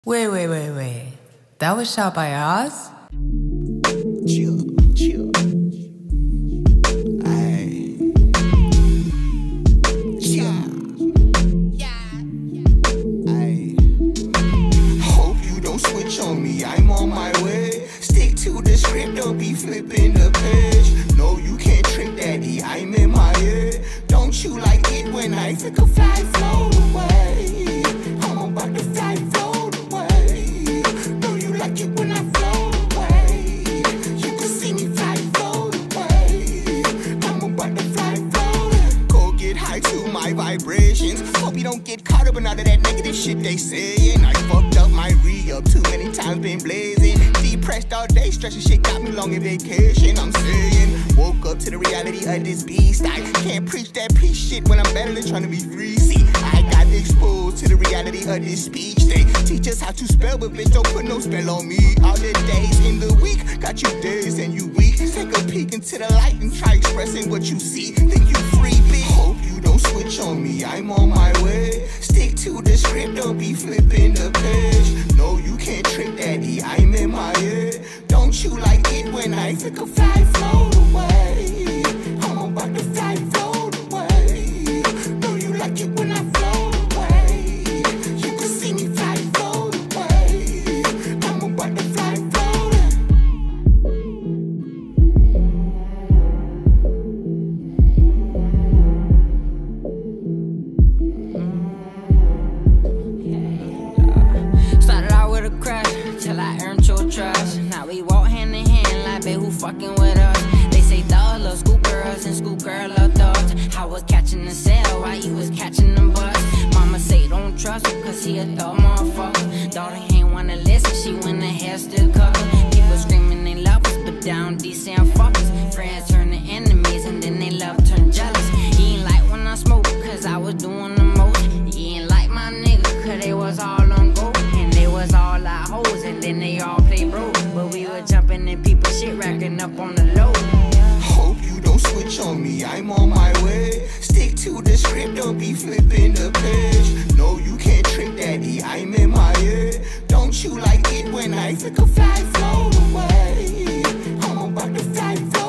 Wait. That was shot by Oz? Chill. Aye. Chill. Aye. Hope you don't switch on me, I'm on my way. Stick to the script, don't be flipping the page. No, you can't trick daddy, I'm in my head. Don't you like it when I flick a fly float away? I'm about to fly float away. No, you like it when I float away. You can see me fly float away. I'm about to fly float. Go get high to my vibrations. Hope you don't get caught up in all of that negative shit they saying. I fucked up my re-up too many times, been blazing. Depressed all day, stressing shit got me long in vacation. I'm saying, woke up to the reality of this beast. I can't preach that peace shit when I'm better than trying to be free. See, I got exposed to the reality of this speech. They teach us how to spell, but bitch, don't put no spell on me. All the days in the week, got you dazed and you weak. Take a peek into the light and try expressing what you see. Think you free, bitch? Hope you don't switch on me, I'm on my way. Stick to the script, don't be flipping the page. No, you can't trick daddy, I'm in my head. Don't you like it when I flick a fly float away? I'm about to fly float away. No, you like it when I float away. You can see me fly float away. I'm about to fly float. Started out with a crush till I earned your trust. Now we walk hand in hand like, babe, who fucking with us? They say thug love school girls and school girl love thugs. I was catching the cell while you was catching the bus. Mama say don't trust him cause he a thug motherfucker. Daughter ain't wanna listen, she when the hair still covered. People screaming they love us, but down decent fuckers. Friends turn to enemies and then they love turn jealous. He ain't like when I smoke cause I was doing the most. He ain't like my nigga cause they was all on go. And they was all our hoes and then they all play bro. But we were jumping in people's shit, racking up on the low. Hope you don't switch on me, I'm on my way. Stick to the script, don't be flipping the page. No, you can't trick daddy, I'm in my head. Don't you like it when I flick a fly float away? I'm about to fly float.